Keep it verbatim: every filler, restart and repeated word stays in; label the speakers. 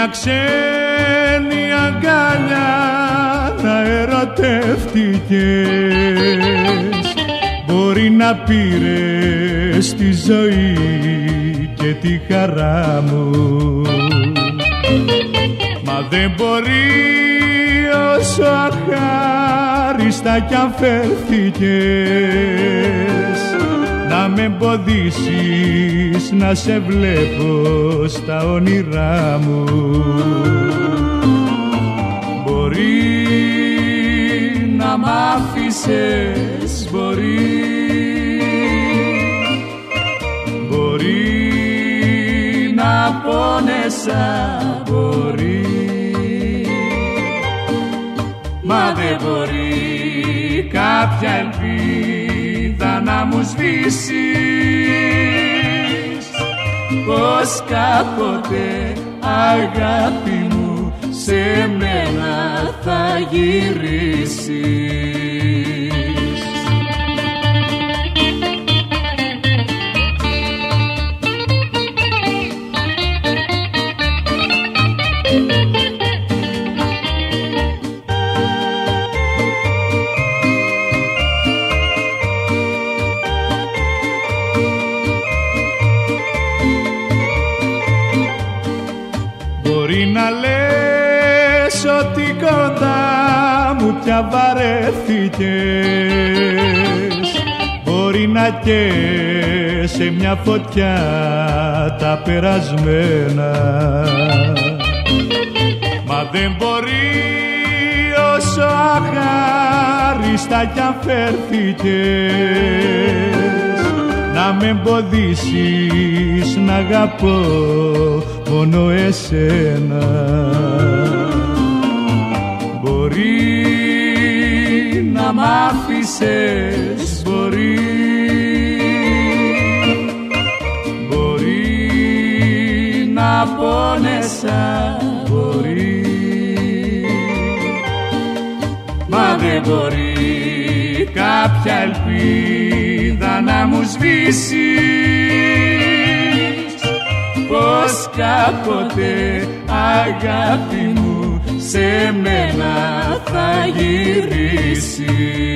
Speaker 1: μια ξένη αγκάλια να ερωτεύτηκες. Μπορεί να πήρες τη ζωή και τη χαρά μου, μα δεν μπορεί όσο αχάριστα κι αν φέρθηκες να με εμποδίσεις να σε βλέπω στα όνειρά μου. Μπορεί να μ' άφησες, μπορεί, μπορεί να πόνεσα, μπορεί, μα δεν μπορεί κάποια ελπίδα να μου σβήσεις, πως κάποτε αγάπη μου σε μένα θα γυρίσεις. Μπορεί να λες ότι κοντά μου πια βαρέθηκες, μπορεί να καίσαι μια φωτιά τα περασμένα, μα δεν μπορεί όσο αχάριστα κι αν φέρθηκες να με εμποδίσεις να αγαπώ μόνο εσένα. Μπορεί να μ' άφησες, μπορεί, μπορεί να πόνεσα, μπορεί, μα δεν μπορεί κάποια ελπίδα να μου σβήσεις, πως κάποτε αγάπη μου σε μένα θα γυρίσεις.